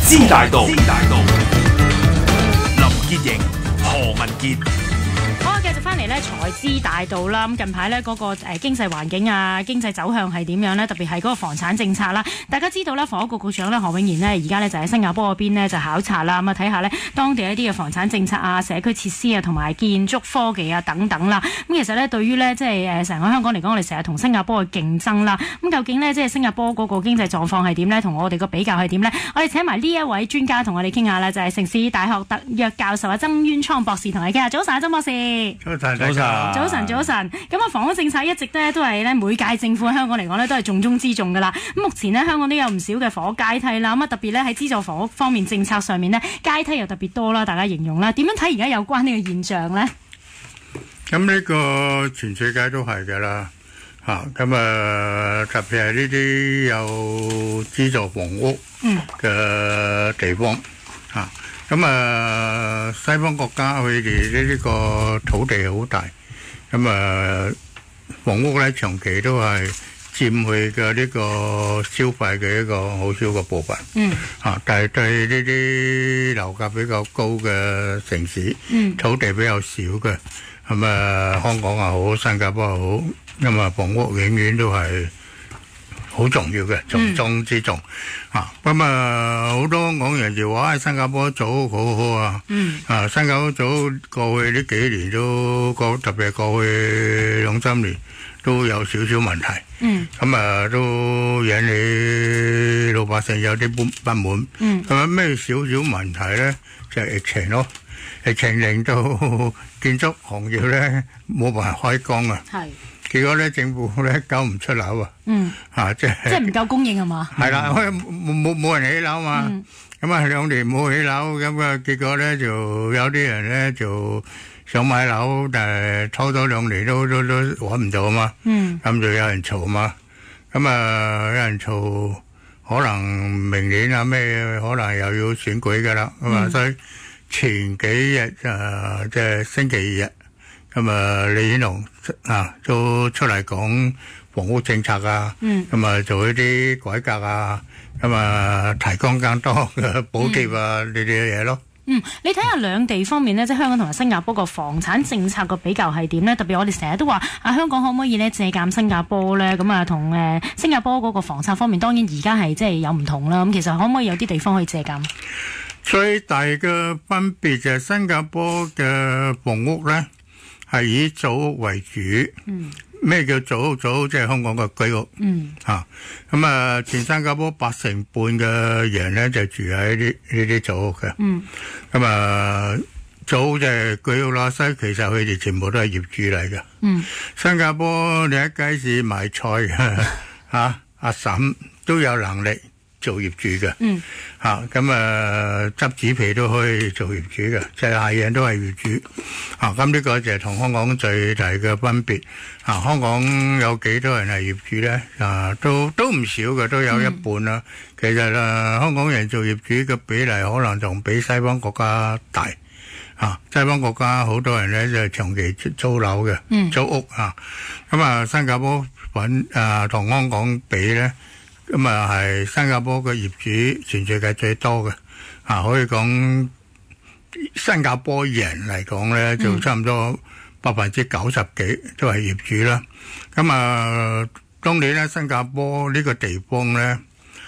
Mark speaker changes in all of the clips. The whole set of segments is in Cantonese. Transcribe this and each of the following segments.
Speaker 1: 資大道，林潔瑩、何文傑。
Speaker 2: 好，繼續翻嚟咧財資大道啦。咁近排咧嗰個經濟環境啊，經濟走向係點樣咧？特別係嗰個房產政策啦。大家知道啦，房屋局局長咧何永賢呢，而家咧就喺新加坡嗰邊咧就考察啦。咁啊睇下咧當地一啲嘅房產政策啊、社區設施啊、同埋建築科技啊等等啦。咁其實咧對於咧即係成個香港嚟講，我哋成日同新加坡嘅競爭啦。咁究竟咧即係新加坡嗰個經濟狀況係點咧？同我哋個比較係點咧？我哋請埋呢一位專家同我哋傾下啦，就係城市大學特約教授曾淵滄博士同你傾下。早晨，曾博士。早晨。咁啊，房屋政策一直咧都係咧每屆政府喺香港嚟講咧都係重中之重噶啦。咁目前呢，香港都有唔少嘅房屋階梯啦。咁啊，特別咧喺資助房屋方面政策上面呢，階梯又特別多啦。大家形容啦，點樣睇而家有關呢個現象呢？
Speaker 3: 咁呢個全世界都係噶啦，咁特別係呢啲有資助房屋嘅地方，咁西方國家佢哋呢個土地好大，咁房屋咧長期都係佔佢嘅呢個消費嘅一個好少嘅部分，但係對呢啲樓價比較高嘅城市，土地比較少嘅，咁香港又好，新加坡又好，咁房屋永遠都係好重要嘅，重中之重。咁好多香港人就話新加坡做好好啊，新加坡做過去呢幾年都特別係過去2-3年都有少少問題，咁都引起老百姓有啲不滿。咁咩少少問題咧？就係疫情咯，疫情令到建築行業咧冇辦法開工啊。結果咧，政府咧交唔出樓啊！即係唔
Speaker 2: 夠供應係嘛？
Speaker 3: 係啦，冇人起樓嘛。咁2年冇起樓，咁結果咧就有啲人咧就想買樓，但係拖咗2年都揾唔到嘛。咁就有人嘈嘛。咁有人嘈，可能明年啊咩，可能又要選舉噶啦。咁所以前幾日即係星期日。咁李顯龍都出嚟講房屋政策啊，咁做一啲改革啊，咁提供更多嘅補貼啊呢啲嘢咯。
Speaker 2: 你睇下兩地方面呢，即係香港同埋新加坡個房產政策個比較係點呢？特別我哋成日都話香港可唔可以呢借鑑新加坡呢？咁同新加坡嗰個房策方面，當然而家係即係有唔同啦。咁其實可唔可以有啲地方可以借鑑？
Speaker 3: 最大嘅分別就係新加坡嘅房屋呢，係以組屋為主。咩叫組屋？組屋即係香港嘅居屋。咁全新加坡80%嘅人咧就住喺呢啲組屋嘅。咁組屋就係居屋啦，所以其實佢哋全部都係業主嚟嘅。新加坡你喺街市賣菜嘅阿嬸都有能力做業主嘅。咁執紙皮都可以做業主嘅，即係係人都係業主。咁呢個就係同香港最大嘅分別。香港有幾多人係業主咧？都唔少嘅，都有一半啦。其實香港人做業主嘅比例可能仲比西方國家大。西方國家好多人咧就係長期租樓嘅，租屋。咁新加坡同香港比咧，咁係新加坡嘅業主全世界最多嘅。可以講新加坡人嚟講咧，就差唔多90%幾都係業主啦。咁當年咧，新加坡呢個地方咧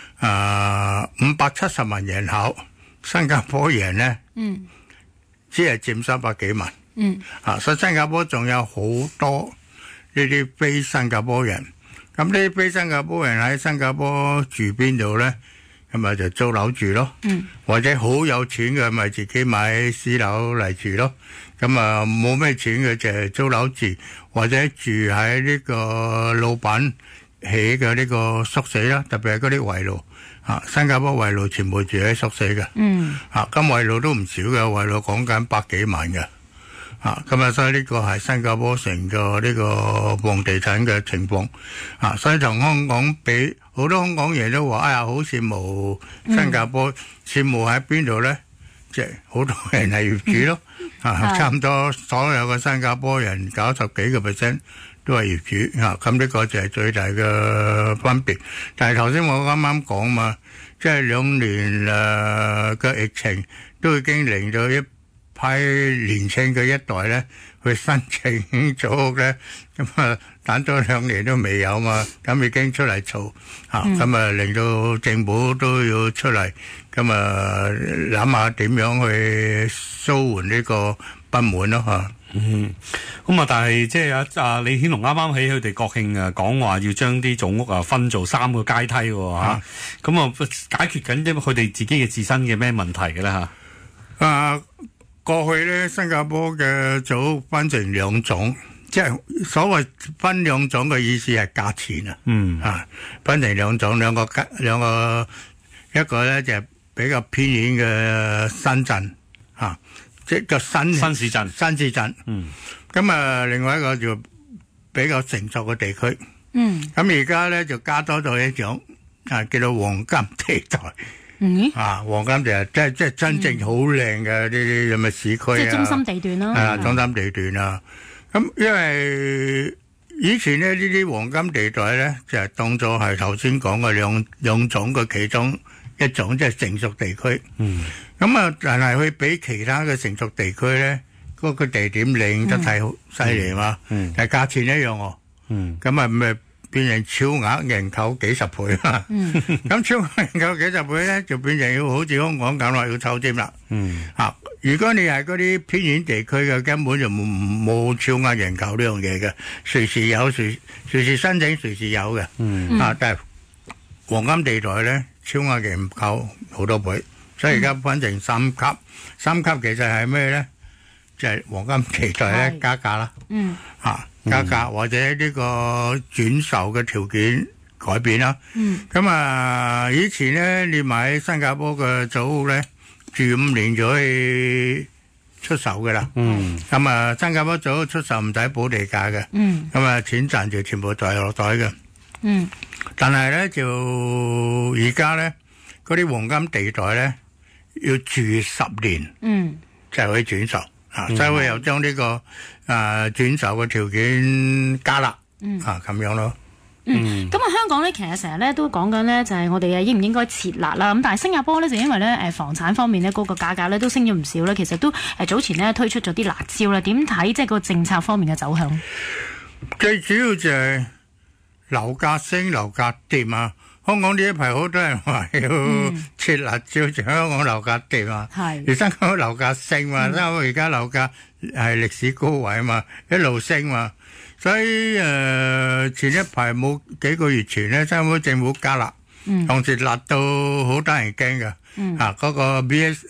Speaker 3: ，570萬人口，新加坡人咧只係佔300幾萬。所以新加坡仲有好多呢啲非新加坡人。咁呢啲非新加坡人喺新加坡住邊度咧？咁就租樓住咯。或者好有錢嘅咪自己買私樓嚟住咯。咁冇咩錢嘅就係租樓住，或者住喺呢個老闆起嘅呢個宿舍啦，特別係嗰啲圍爐。新加坡圍爐全部住喺宿舍嘅。咁圍爐都唔少嘅，圍爐講緊100幾萬嘅。咁所以呢個係新加坡成個呢個房地產嘅情況。所以同香港比，好多香港人都話：哎呀，好羨慕新加坡。羨慕喺邊度咧？即係好多人係業主咯。差唔多所有嘅新加坡人90幾個%都係業主。咁呢個就係最大嘅分別。但係頭先我啱啱講嘛， 即係2年嘅疫情，都已經令到一批年輕嘅一代咧去申請組屋咧，咁啊等咗2年都未有嘛，咁已經出嚟嘈嚇，咁啊令到政府都要出嚟，咁啊諗下點樣去舒緩呢個不滿咯嚇。
Speaker 4: 咁啊，但係即係阿李顯龍啱啱喺佢哋國慶啊講話要將啲組屋啊分做3個階梯喎嚇，咁啊解決緊因為佢哋自己嘅自身嘅咩問題嘅咧嚇？
Speaker 3: 過去咧新加坡嘅組屋分成2種，即係所謂分2種嘅意思係價錢啊，分成2種，兩個一個咧就係比較偏遠嘅新鎮嚇。即係個新市鎮，咁啊，另外一個就比較成熟嘅地區，咁而家咧就加多咗一種叫做黃金地帶，黃金地帶即係真正好靚嘅呢啲咁嘅市區啊，
Speaker 2: 即係中心地段啦，
Speaker 3: 中心地段啊。咁因為以前咧呢啲黃金地帶咧就係當作係頭先講嘅兩種嘅其中一種，即係成熟地區。咁啊，但係佢比其他嘅成熟地區咧，嗰個地點靚得太犀利嘛，但係價錢一樣喎。咁啊，咪變成超額認購幾十倍啊！咁超額認購幾十倍咧，就變成要好似香港咁啦，要抽籤啦。如果你係嗰啲偏遠地區嘅，根本就冇超額認購呢樣嘢嘅，隨時有隨時申請，隨時有嘅。但係黃金地帶咧，超額認購好多倍。所以而家分成3級，其實係咩咧？就係黃金地帶咧加價啦，加價或者呢個轉售嘅條件改變啦。咁啊，以前咧你買新加坡嘅組屋咧，住5年就可以出售嘅啦。咁啊，新加坡組屋出售唔使補地價嘅。咁啊，錢賺就全部袋落袋嘅。但係咧就而家咧嗰啲黃金地帶咧，要住10年，就可以轉售，所以佢又將呢個轉售嘅條件加啦，咁樣咯。
Speaker 2: 咁啊，香港咧其實成日咧都講緊咧，就係我哋應唔應該設立啦。咁但係新加坡咧就因為咧房產方面咧嗰個價格咧都升咗唔少咧，其實都早前咧推出咗啲辣招啦。點睇即係個政策方面嘅走向？
Speaker 3: 最主要就係樓價升、樓價跌啊！香港呢一排好多人話要設辣招，就香港樓價跌啊，而新加坡樓價升嘛，因為而家樓價係歷史高位嘛，一路升嘛，所以前一排冇幾個月前咧，新加坡政府加辣，同時辣到好得人驚嘅，嗰個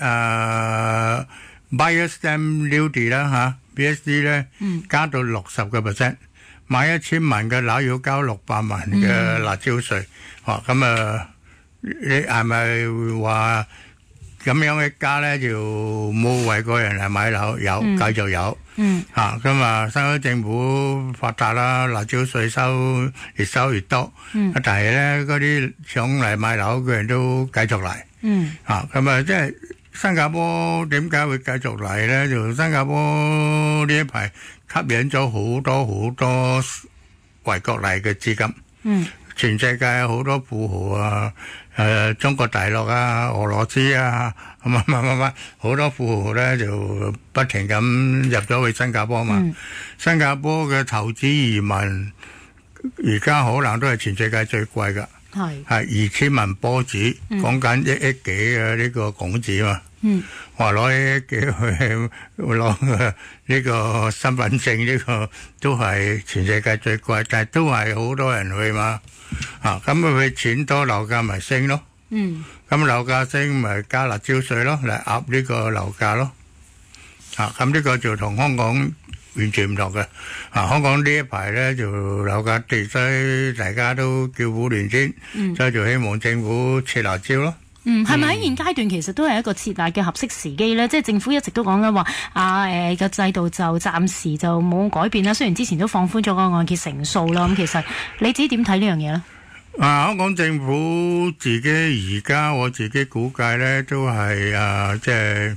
Speaker 3: Buyer Stamp Duty 啦BSD 咧加到60%，買1000萬嘅樓要交600萬嘅辣椒稅。咁啊，你係咪話咁樣一加咧就冇為個人嚟買樓？有，繼續有。咁啊，新加坡政府發達啦，辣椒稅收越收越多。但係咧，嗰啲想嚟買樓嘅人都繼續嚟。咁啊，即係新加坡點解會繼續嚟咧？就新加坡呢一排吸引咗好多外國嚟嘅資金。全世界好多富豪啊，中國大陸啊、俄羅斯啊，好多富豪咧就不停咁入咗去新加坡嘛。新加坡嘅投資移民而家可能都係全世界最貴噶，係2000萬波子，講緊1億幾嘅呢個港紙嘛。話攞1億幾去攞呢個身份證，呢個都係全世界最貴，但係都係好多人去嘛。咁佢錢多，樓價咪升咯。咁樓價升咪加辣椒稅咯，嚟壓呢個樓價咯。咁呢個就同香港完全唔同嘅。香港呢一排咧就樓價跌，所以大家都叫苦連天，所以就希望政府撤辣椒咯。
Speaker 2: 係咪喺現階段其實都係一個設立嘅合適時機咧？即係政府一直都講緊話個制度就暫時就冇改變啦。雖然之前都放寬咗個按揭成數啦，咁其實你自己點睇呢樣嘢咧？
Speaker 3: 香港政府自己而家我自己估計咧，都係即係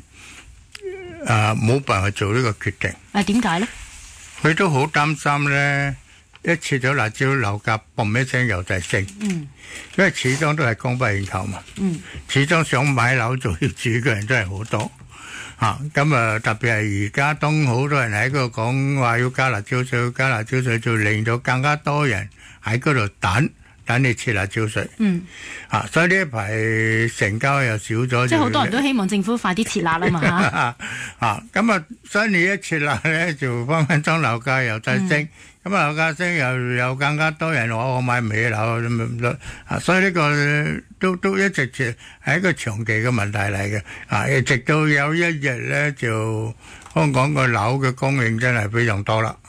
Speaker 3: 冇辦法做呢個決定。點解咧？佢都好擔心咧， 一切咗辣椒，樓價嘣一聲又就升。因為始終都係供不應求嘛。始終想買樓仲要住嘅人真係好多。咁特別係而家當好多人喺嗰度講話要加辣椒稅，加辣椒稅就令到更加多人喺嗰度等你撤辣椒稅。所以呢一排成交又少咗。
Speaker 2: 即係好多人都希望政府快啲撤辣啦嘛
Speaker 3: 咁所以你一撤辣咧，就分分鐘樓價又再升。咁樓價升又有更加多人話我買唔起樓所以呢個都一直係一個長期嘅問題嚟嘅。直到有一日咧，就香港個樓嘅供應真係非常多啦。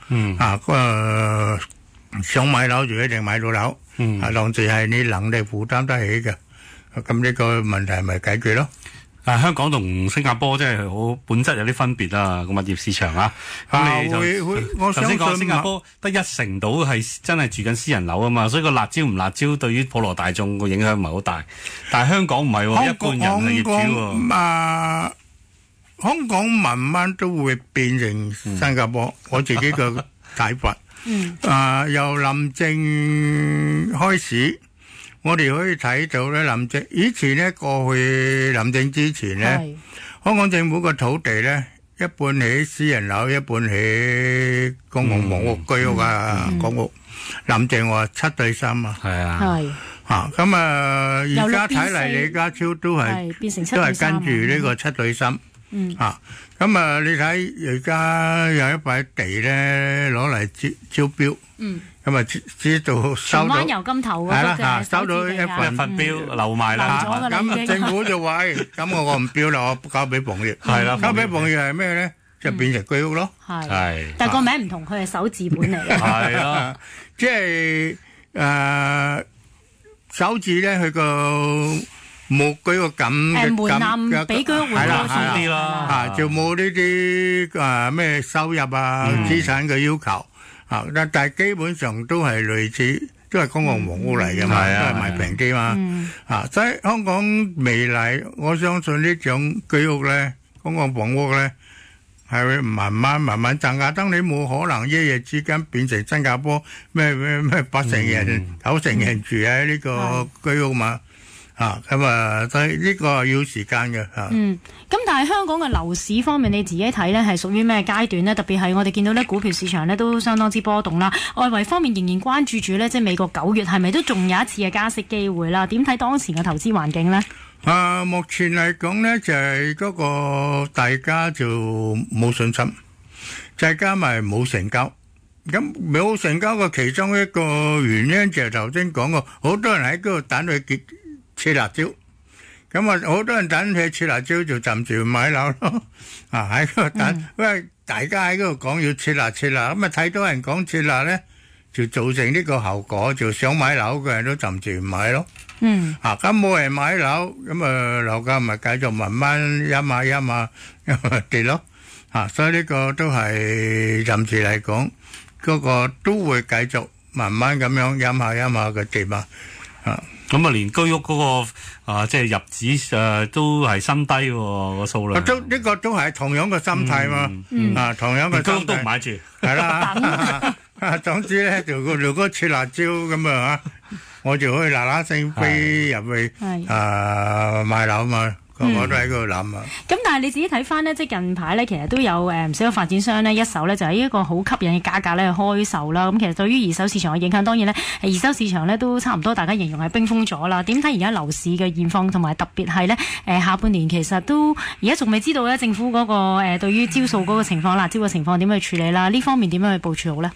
Speaker 3: 想買樓就一定買到樓。同時係你能力負擔得起嘅，咁呢個問題咪解決咯。
Speaker 4: 香港同新加坡真係好本質有啲分別啊，個物業市場啊。咁你我頭先講新加坡得1成到係真係住緊私人樓啊嘛，所以個辣椒唔辣椒對於普羅大眾個影響唔係好大。但係香港唔係喎，一半人係業主喎。
Speaker 3: 香港慢慢都會變成新加坡，我自己個睇法。由林鄭開始，我哋可以睇到咧，林鄭以前咧，過去林鄭之前咧，香港政府個土地咧，一半起私人樓，一半起公共房屋居屋公屋。林鄭話7:3啊，
Speaker 4: 係啊，
Speaker 3: 咁而家睇嚟李家超都係跟住呢個7:3。咁你睇而家有一塊地咧攞嚟招標，咁知道收到
Speaker 2: 荃灣油金頭嗰個
Speaker 3: 收到一份
Speaker 4: 標留埋啦。
Speaker 3: 咁政府就話：咁我唔標啦，我交俾房業。
Speaker 4: 係啦，
Speaker 3: 交俾房業係咩咧？就變成居屋咯。
Speaker 2: 係，但係個名唔同，佢係首字本嚟嘅。
Speaker 4: 係咯，
Speaker 3: 即係首字咧，佢個。冇居屋咁
Speaker 2: 門檻比居屋會高啲
Speaker 4: 啦，
Speaker 3: 就冇呢啲咩收入資產嘅要求但係基本上都係類似，都係公共房屋嚟嘅嘛，都係賣平啲嘛。所以香港未來，我相信呢種居屋咧，公共房屋咧，係會慢慢增加。當你冇可能一夜之間變成新加坡咩8成人、9成人住喺呢個居屋嘛。所以呢個要時間嘅
Speaker 2: 咁但係香港嘅樓市方面，你自己睇呢係屬於咩階段呢？特別係我哋見到呢股票市場呢都相當之波動啦。外圍方面仍然關注住呢，即係美國9月係咪都仲有一次嘅加息機會啦？點睇當前嘅投資環境呢？
Speaker 3: 目前嚟講呢，就係嗰個大家就冇信心，再加埋冇成交。咁冇成交嘅其中一個原因就係頭先講過，好多人喺嗰度等佢切辣椒，咁好多人等佢切辣椒就暫時買樓咯。喺嗰度等，因為大家喺嗰度講要切辣，咁睇到人講切辣咧，就造成呢個後果，就想買樓嘅人都暫時唔買咯。咁冇人買樓，咁樓價咪繼續慢慢一馬跌咯。所以呢個都係暫時嚟講，嗰個都會繼續慢慢咁樣一馬嘅跌嘛。
Speaker 4: 咁連居屋嗰個即係入紙都係新低喎個數量。
Speaker 3: 呢個都係同樣嘅心態嘛。同樣嘅心態。居屋
Speaker 4: 都唔買住。
Speaker 3: 係啦。總之咧，就如果切辣椒咁我就可以嗱聲飛入去買樓嘛。我都喺嗰度諗啊。
Speaker 2: 咁但係你自己睇翻呢，即係近排呢，其實都有唔少發展商呢，一手呢就係一個好吸引嘅價格呢去開售啦。咁其實對於二手市場嘅影響，當然呢，二手市場呢都差唔多，大家形容係冰封咗啦。點睇而家樓市嘅現況，同埋特別係呢下半年其實都而家仲未知道呢政府嗰個對於招數嗰個情況、辣招嘅情況點樣去處理啦？呢方面點樣去部署好呢？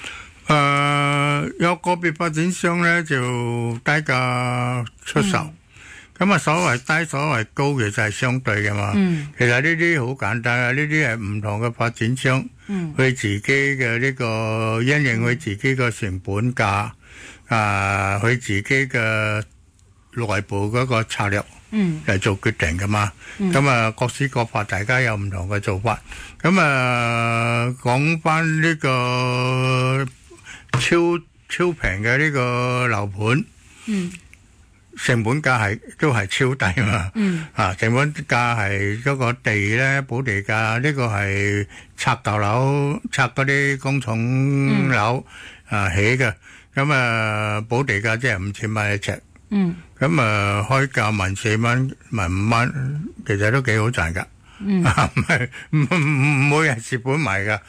Speaker 3: 有個別發展商呢就低價出售。咁所謂低所謂高，其實係相對嘅嘛。其實呢啲好簡單啊，呢啲係唔同嘅發展商，佢自己嘅呢個因應佢自己嘅成本價，佢自己嘅內部嗰個策略嚟做決定噶嘛。咁各施各法，大家有唔同嘅做法。咁講翻呢個超平嘅呢個樓盤。成本價都係超低嘛。成本價係嗰個地咧，補地價呢個係拆舊樓、拆嗰啲工廠樓， 起嘅，咁補地價即係5000蚊一尺。咁開價14,000、15,000，其實都幾好賺㗎。唔每日蝕本賣㗎。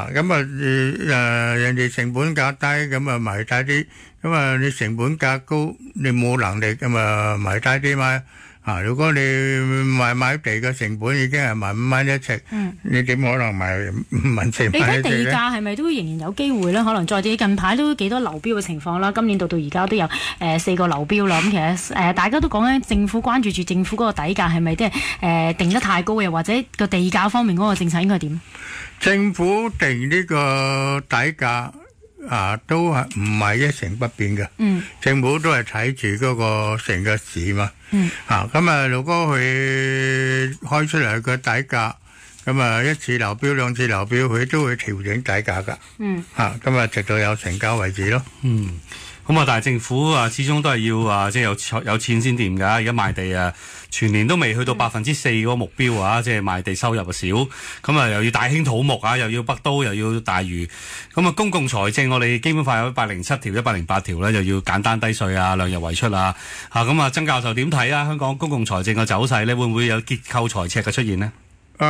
Speaker 3: 人哋成本價低，咁賣低啲。咁你成本價高，你冇能力咁賣低啲嘛。如果你買地嘅成本已經係15,000一尺，你點可能賣14,000？
Speaker 2: 你睇地價係咪都仍然有機會咧？可能再啲近排都幾多流標嘅情況啦。今年到而家都有4個流標啦。咁其實大家都講緊政府關注住政府嗰個底價係咪即係定得太高，又或者個地價方面嗰個政策應該係點？
Speaker 3: 政府定呢個底價都係唔係一成不變嘅。政府都係睇住嗰個成個市嘛。如果佢開出嚟個底價，一次流標、2次流標，佢都會調整底價㗎。直到有成交為止咯。
Speaker 4: 但係政府始終都係要即係有錢先掂㗎。而家賣地全年都未去到4%嗰個目標即係賣地收入少。又要大興土木又要北都，又要大嶼。公共財政我哋基本法有107條、108條咧，又要簡單低稅量入為出曾教授點睇香港公共財政嘅走勢咧，會唔會有結構財赤嘅出現呢？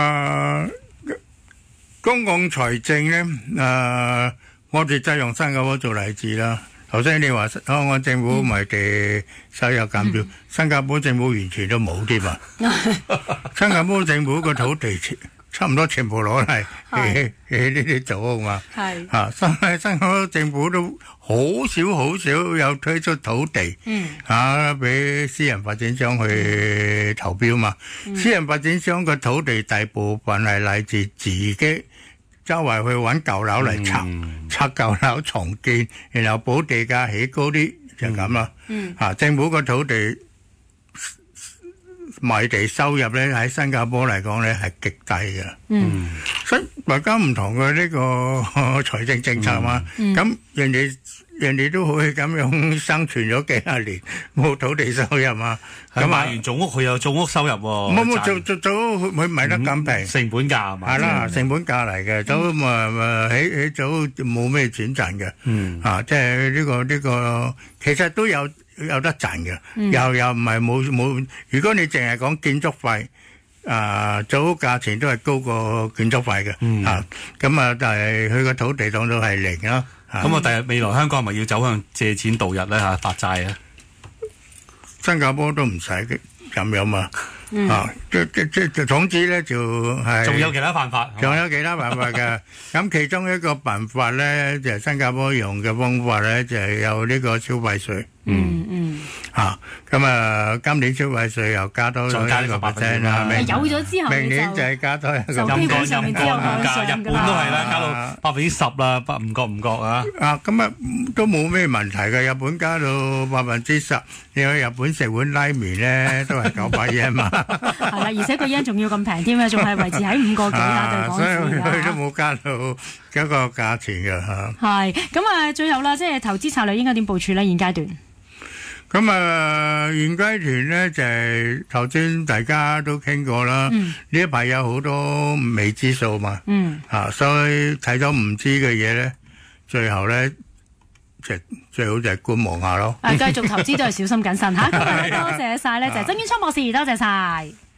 Speaker 3: 公共財政咧，我哋就用新加坡做例子啦。頭先你話香港政府賣地收入減少，新加坡政府完全都冇添嘛。新加坡政府個土地差唔多全部攞嚟起呢啲組屋嘛。新加坡政府都好少有推出土地，俾私人發展商去投標嘛。私人發展商個土地大部分係嚟自自己周圍去揾舊樓嚟拆舊樓重建，然後補地價起高啲，就咁啦。政府個土地賣地收入咧，喺新加坡嚟講咧係極低嘅。所以大家唔同嘅呢個財政政策嘛。咁人哋都可以咁樣生存咗幾廿年，冇土地收入嘛。
Speaker 4: 咁賣完組屋佢有組屋收入喎。
Speaker 3: 冇做佢賣得咁平，
Speaker 4: 成本價係嘛？
Speaker 3: 係啦，成本價嚟嘅，都起組冇咩錢賺嘅。即係呢個其實都有得賺嘅，又唔係冇。如果你淨係講建築費，組屋價錢都係高過建築費嘅。但係佢個土地當到係零啦。
Speaker 4: 第日未來香港係咪要走向借錢度日咧發債啊？
Speaker 3: 新加坡都唔使咁樣嘛。總之咧就係
Speaker 4: 仲有其他辦法，
Speaker 3: 仲有其他辦法嘅。咁其中一個辦法咧就係新加坡用嘅方法咧，就係有呢個消費稅。今年消費稅又加多咗1%啦。
Speaker 2: 有咗之後，
Speaker 3: 明年就係加多1%。
Speaker 2: 就基本上之後
Speaker 4: 加，日本都係啦，加到10%啦，唔覺啊？
Speaker 3: 都冇咩問題嘅。日本加到10%，你去日本食碗拉麵咧都係900yen嘛。
Speaker 2: 係啦，而且個 yen 仲要咁平添啊，仲係維持喺5個幾啦，對港紙。
Speaker 3: 所以佢都冇加到嗰個價錢嘅嚇。
Speaker 2: 係咁最後啦，即係投資策略應該點部署咧？現階段。
Speaker 3: 現階段咧就係頭先大家都傾過啦。呢一排有好多未知數嘛。所以睇咗唔知嘅嘢咧，最後咧最好就係觀望下咯。
Speaker 2: 繼續投資都係小心謹慎嚇。今日多謝晒咧，就係曾淵滄博士，多謝晒。